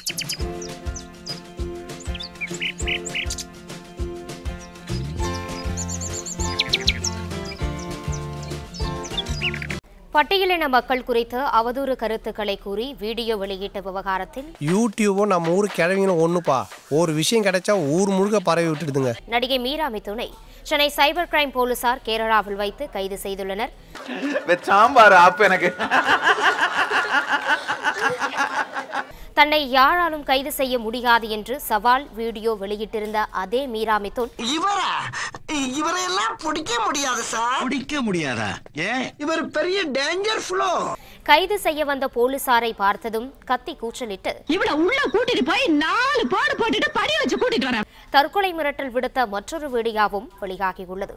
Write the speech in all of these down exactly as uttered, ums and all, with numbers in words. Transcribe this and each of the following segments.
பட்டியலின மக்கள் குறித்த அவதூறு கருத்துக்களை கூறி வீடியோ வெளியிட்ட விவகாரத்தில் யூடியூபும் நம்ம ஊர் கிழவிங்களும் ஒண்ணுப்பா, ஒரு விஷயம் கிடைச்சா ஊர் முழுக்க பரவி விட்டுடுதுங்க. நடிகை மீரா மிதுனை சென்னை சைபர் கிரைம் போலீசார் கேரளாவில் வைத்து கைது செய்துள்ளனர். தன்னை யாராலும் கைது செய்ய முடியாது என்று சவால் வீடியோ வெளியிட்டிருந்த அதே மீரா மிதுன் இவரா இவரையெல்லாம் பிடிக்க முடியாது சார். பிடிக்க முடியாதா? ஏன்? இவர் பெரிய டேஞ்சர் ஃப்ளோ. கைது செய்ய வந்த போலீசாரை பார்த்ததும் கத்தி கூச்சலிட்டு இவள உள்ள கூட்டிட்டு போய் நாலு பாடு போட்டுட்டு படி வச்சு கூட்டிட்டு வரேன். தற்கொலை மிரட்டல் விடுத்த மற்றொரு வீடியோவும் வெளியாகியுள்ளது.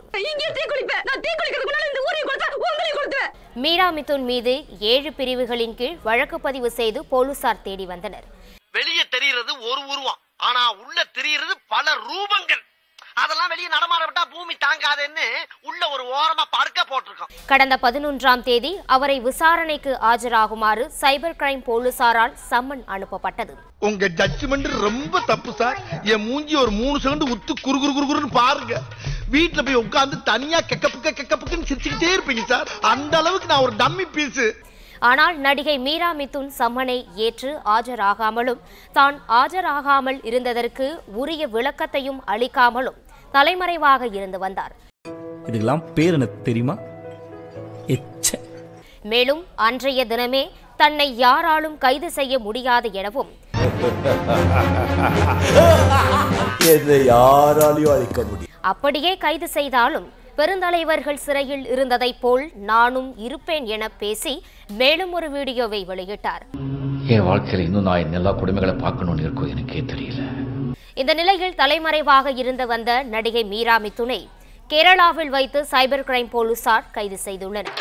மீரா மிதுன் மீது ஏழு பிரிவுகளின் கீழ் வழக்கு பதிவு செய்து போலீசார் தேடி வந்தனர். வெளியே தெரிகிறது ஒரு உருவம், ஆனா உள்ள தெரிகிறது பல ரூபங்கள். அதெல்லாம் வெளியே நடமாட விட்டா பூமி தாங்காதுன்னு உள்ள ஒரு ஓரமா படுக்க போட்டிருக்கோம். கடந்த பதினொன்றாம் தேதி அவரை விசாரணைக்கு ஆஜராகுமாறு சைபர் கிரைம் போலீசாரால் சம்மன் அனுப்பப்பட்டது. உங்க ஜட்ஜ்மெண்ட் ரொம்ப தப்பு சார். என் மூஞ்சி ஒரு மூணு செகண்ட் உத்து குறு குறு குறுன்னு பாருங்க. வீட்டுல போய் உட்காந்து தனியா கெக்கப்புக்க கெக்கப்புக்குன்னு சிரிச்சுக்கிட்டே இருப்பீங்க சார். அந்த அளவுக்கு நான் ஒரு டம்மி பீஸ். ஆனால் நடிகை மீரா மிதுன் சம்மனை ஏற்று ஆஜராகாமலும் தான் ஆஜராகாமல் இருந்ததற்கு உரிய விளக்கத்தையும் அளிக்காமலும் தலைமறைவாக இருந்து வந்தார். இதுக்கெல்லாம் பேர் என்ன தெரியுமா? மேலும் அன்றைய தினமே தன்னை யாராலும் கைது செய்ய முடியாது எனவும் அப்படியே கைது செய்தாலும் பெருந்தலைவர்கள் சிறையில் இருந்ததைப் போல் நானும் இருப்பேன் என பேசி மேலும் ஒரு வீடியோவை வெளியிட்டார். என் வாழ்க்கையில் இன்னும் நான் எல்லா குடும்பங்களை பார்க்கணும்னு இருக்கோ எனக்கே தெரியல. இந்த நிலையில் தலைமறைவாக இருந்து வந்த நடிகை மீரா மிதுனை கேரளாவில் வைத்து சைபர் கிரைம் போலீசார் கைது செய்துள்ளனர்.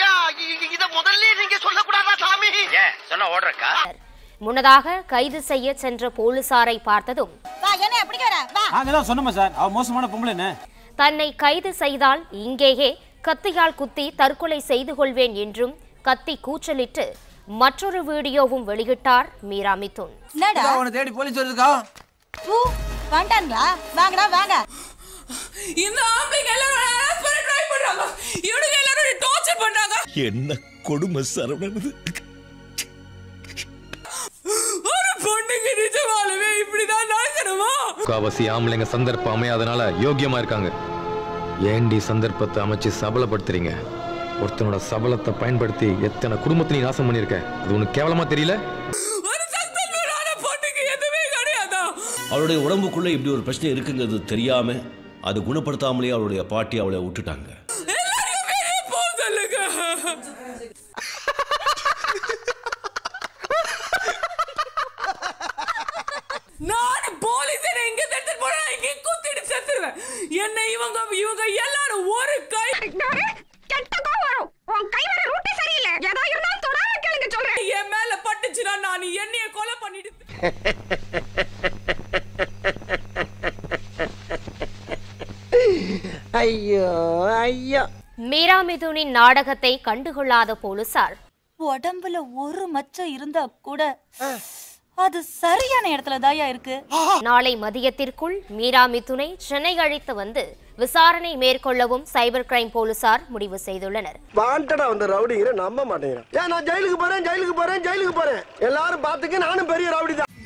முன்னதாக கைது செய்ய சென்ற போலீசாரை பார்த்ததும் தன்னை கைது செய்தால் இங்கேயே கத்தியால் குத்தி தற்கொலை செய்து கொள்வேன் என்றும் கத்தி கூச்சலிட்டு மற்றொரு வீடியோவும் வெளியிட்டார் மீரா மிதுன். என்ன கொடுமை சரவணன். ஆம்பளைங்க சந்தர்ப்பம் அமையாதனால யோகியமா இருக்காங்க. ஏண்டி சந்தர்ப்பத்தை அமைச்சு சபலப்படுத்துறீங்க? ஒருத்தனோட சபலத்தை பயன்படுத்தி எத்தனை குடும்பத்தை நீ நாசம் பண்ணிருக்க. அது உனக்கு கேவலமா தெரியல? அவளுடைய உடம்புக்குள்ள இப்படி ஒரு பிரச்சனை இருக்குங்கிறது தெரியாம அது குணப்படுத்தாமலே அவளுடைய பாட்டி அவளை விட்டுட்டாங்க. என்ன இவங்க இவங்க எல்லாரும் ஒரு கை கெட்ட கோவம் உன் கை வர ரூட் சரியில்லை. ஏதோ இருந்தாலும் தொடாம கேளுங்க சொல்றேன். என் மேல பட்டுச்சுனா நான் என்னைய கொலை பண்ணிடு. ஐயோ ஐயோ. மீரா மிதுனின் நாடகத்தை கண்டுகொள்ளாத போலீசார் உடம்புல ஒரு மச்சம் இருந்தா கூட அது சரியான இடத்துல தாயா இருக்கு. நாளை மதியத்திற்குள் மீரா மிதுனை சென்னை அழைத்து வந்து விசாரணை மேற்கொள்ளவும் சைபர் கிரைம் போலீசார் முடிவு செய்துள்ளனர். வாண்டடா வந்த ரவுடிங்கிற நம்ப மாட்டேங்கிறேன். நான் ஜெயிலுக்கு போறேன் ஜெயிலுக்கு போறேன் ஜெயிலுக்கு போறேன் எல்லாரும் பாத்துக்க நானும் பெரிய ரவுடி தான்.